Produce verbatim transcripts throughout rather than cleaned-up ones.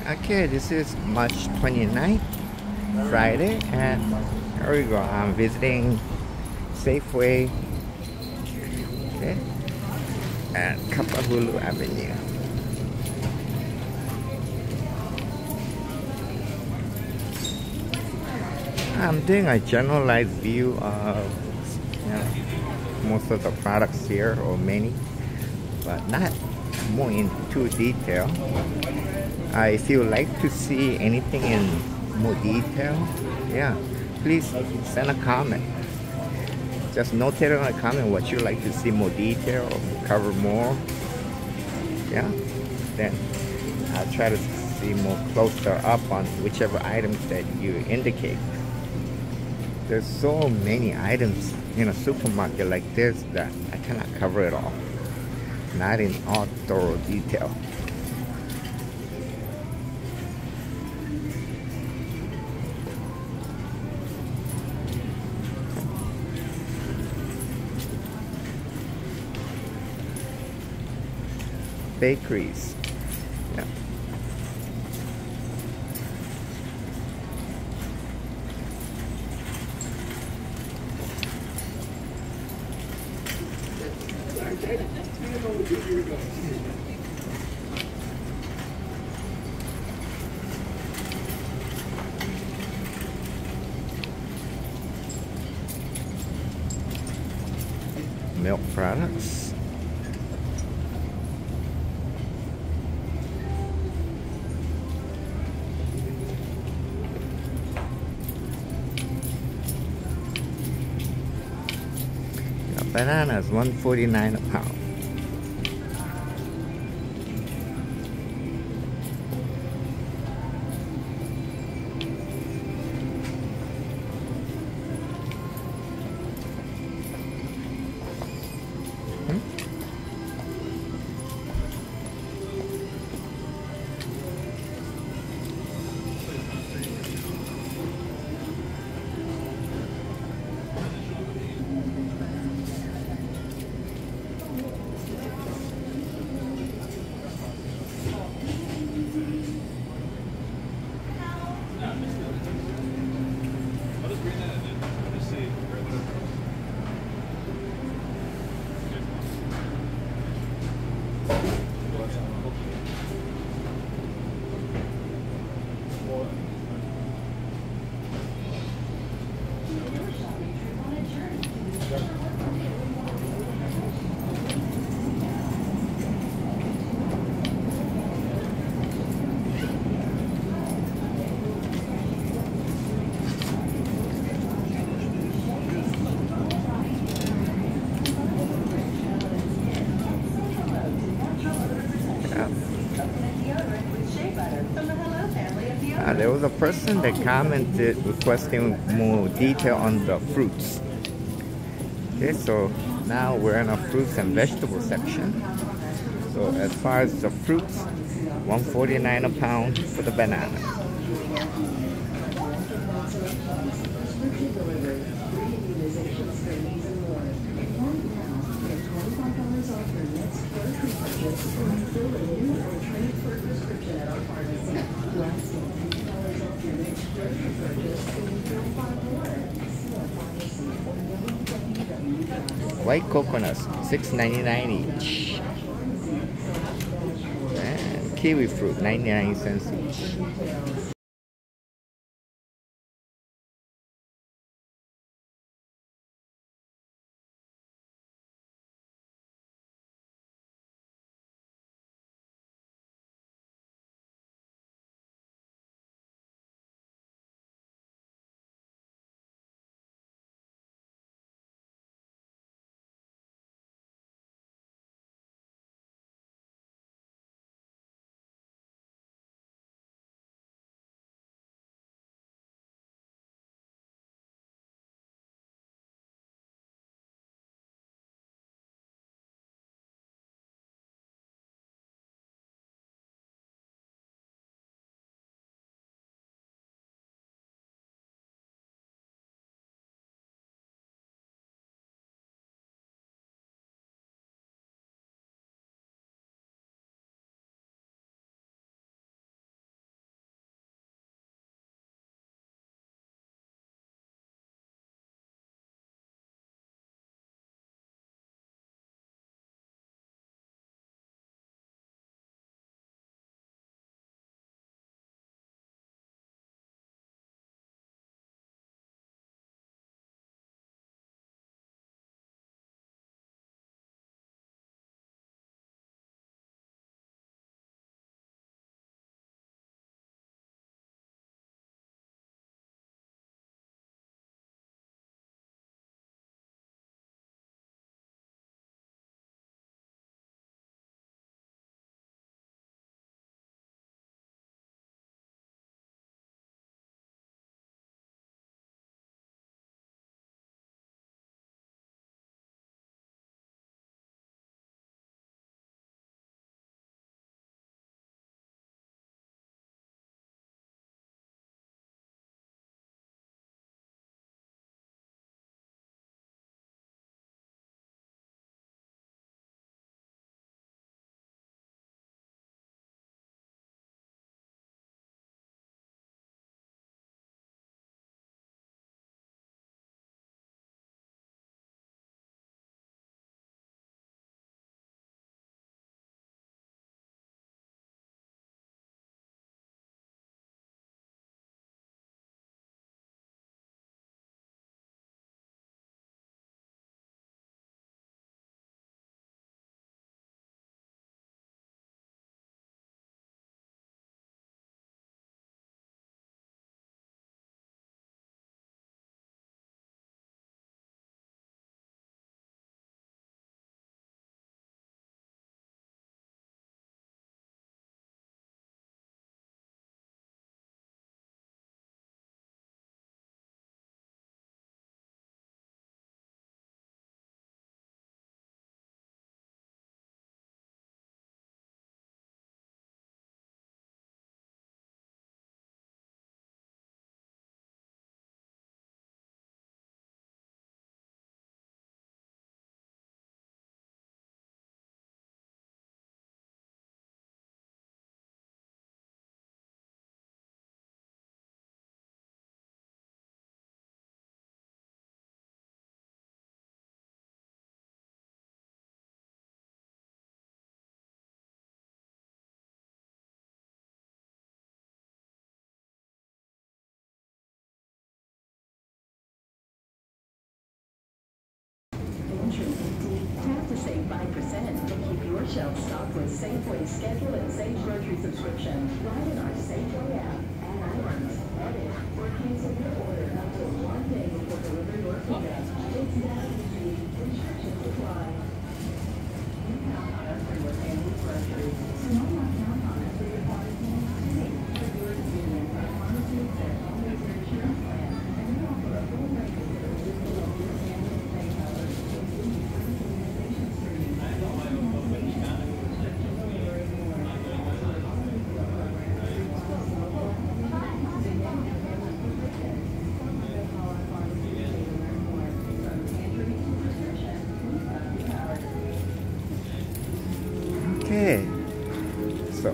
Okay, this is March twenty-ninth, Friday, and here we go. I'm visiting Safeway, okay, at Kapahulu Avenue. I'm doing a generalized view of, you know, most of the products here, or many, but not more into detail. Uh, if you like to see anything in more detail, yeah, please send a comment. Just notate in a comment what you'd like to see more detail or cover more. Yeah, then I'll try to see more closer up on whichever items that you indicate. There's so many items in a supermarket like this that I cannot cover it all. Not in all thorough detail. Bakeries. Yeah. Milk products. Bananas, one forty-nine a pound. Hmm? Uh, there was a person that commented requesting more detail on the fruits. Okay, so now we're in a fruits and vegetable section. So as far as the fruits, one forty-nine a pound for the banana. White coconuts, six ninety-nine each. And kiwi fruit, ninety-nine cents each. entry. Tap to save five percent and keep your shelf stocked with Safeway Schedule and Save Grocery subscription. Right in our Safeway app. Add items, edit, or cancel your order up to one day before delivery or pickup. It's that easy. Restrictions apply. You count on us for your family groceries. So why not count on us for your pharmacy needs too? For your convenience, our pharmacy accepts all major insurance plans, and we offer a full range of services below your family and pay colors, including free immunization screening, immunization, prescription delivery, and more. Also, all of the programs are plus local significant family protection. Call our pharmacy today to learn more. From pantry to prescription, we've got you covered. Okay, so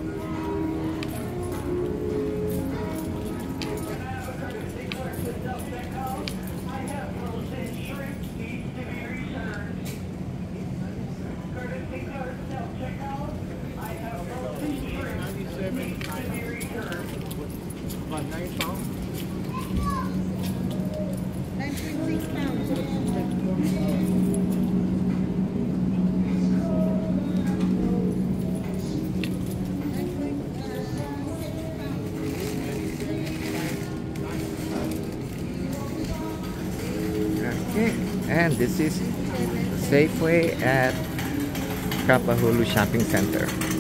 okay, and this is Safeway at Kapahulu Shopping Center.